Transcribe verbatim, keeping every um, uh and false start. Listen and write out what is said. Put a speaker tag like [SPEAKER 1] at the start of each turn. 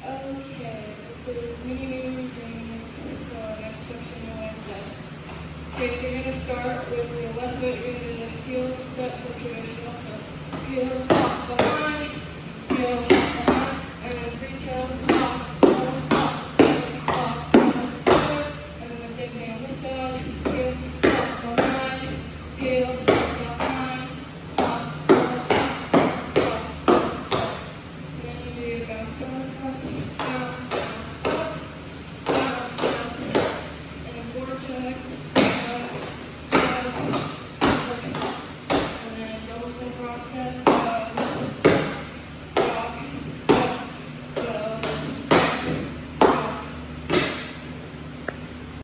[SPEAKER 1] Okay, so mini mini things for our next section you'll learn that. Okay, so you're gonna start with your left foot, you're gonna do the heel step for traditional. So heel, cross behind.